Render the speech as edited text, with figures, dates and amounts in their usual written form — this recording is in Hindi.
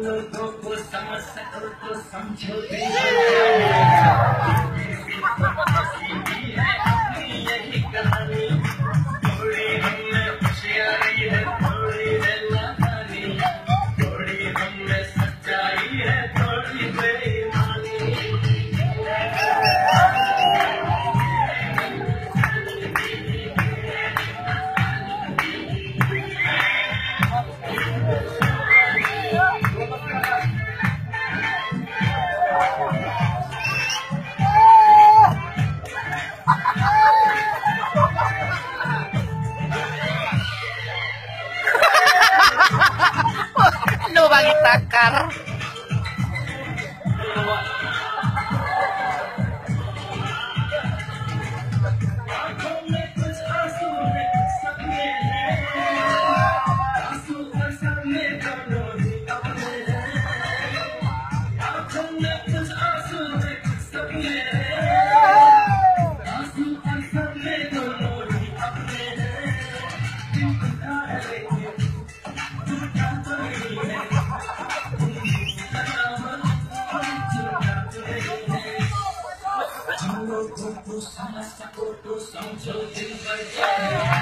लोगों को समझ सको तो समझो दिल है अपनी यही कहानी। थोड़ी हमने होशियारी है, थोड़ी है नादानी, थोड़ी हमने सच्चाई है, थोड़ी बेईमानी। Lu bagi takar. हम लोगों को समझ सको तो समझो दिल भर जाए।